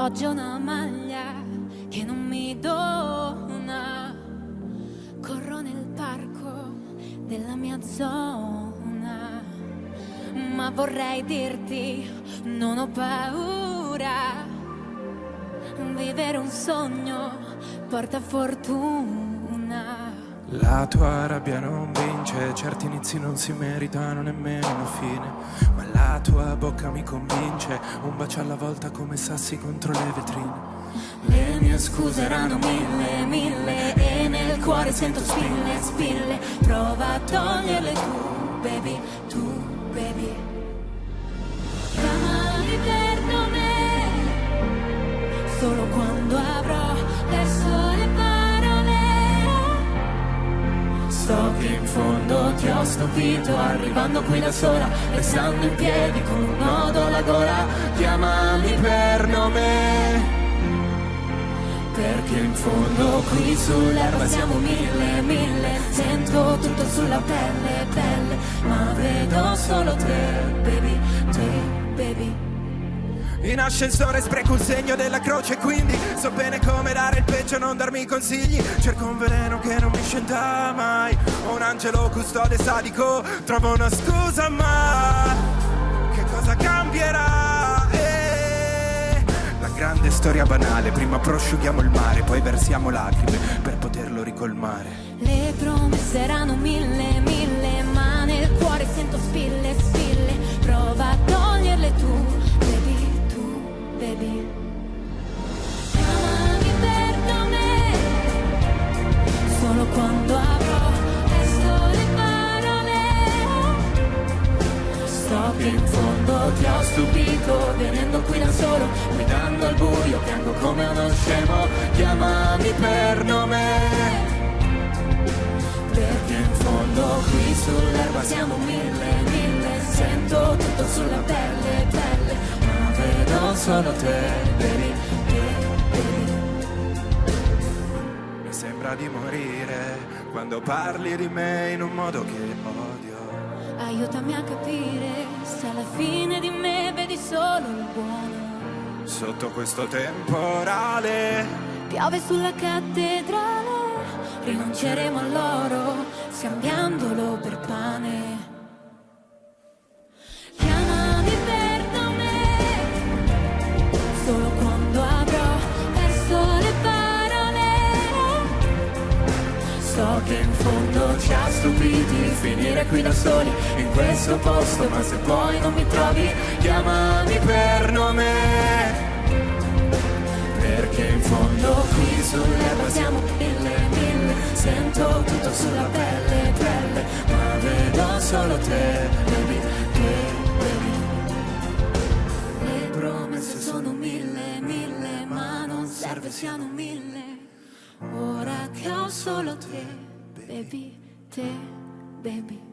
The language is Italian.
Oggi ho una maglia che non mi dona. Corro nel parco della mia zona, ma vorrei dirti, non ho paura. Vivere un sogno porta fortuna. La tua rabbia non vince, certi inizi non si meritano nemmeno una fine, ma la tua bocca mi convince, un bacio alla volta come sassi contro le vetrine. Le mie scuse erano mille e nel cuore sento spille. Prova a toglierle tu, baby. Chiamami per nome solo quando avrò perso le parole. So che in fondo ti ho stupito, arrivando qui da sola, restando in piedi con un nodo alla gola. Chiamami per nome, perché in fondo qui sull'erba siamo mille. Sento tutto sulla pelle, ma vedo solo te, baby. In ascensore spreco il segno della croce, quindi so bene come dare il peggio, non darmi consigli. Cerco un veleno che non mi scenda mai, un angelo custode sadico, trovo una scusa, ma che cosa cambierà? La grande storia banale, prima prosciughiamo il mare, poi versiamo lacrime per poterlo ricolmare. Le promesse erano mille, ma nel cuore sento spille. Prova a toglierle tu, baby. Chiamami per nome solo quando avrò perso le parole. So che in fondo ti ho stupito, venendo qui da solo, guidando al buio, piango come uno scemo. Chiamami per nome, perché in fondo qui sull'erba siamo mille. Sento tutto sulla pelle, ma vedo solo te, baby. Mi sembra di morire quando parli di me in un modo che odio. Aiutami a capire se alla fine di me vedi solo il buono. Sotto questo temporale Piove sulla cattedrale, rinunceremo all'oro scambiandolo per pane. Chiamami per nome solo quando avrò perso le parole. So che in fondo ci ha stupiti finire qui da soli in questo posto, ma se poi non mi trovi, chiamami per nome, perché in fondo qui sull'erba siamo mille. Sento tutto sulla pelle, ma vedo solo te, baby. Le promesse sono mille, ma non serve siano mille. Ora che ho solo te, baby, baby.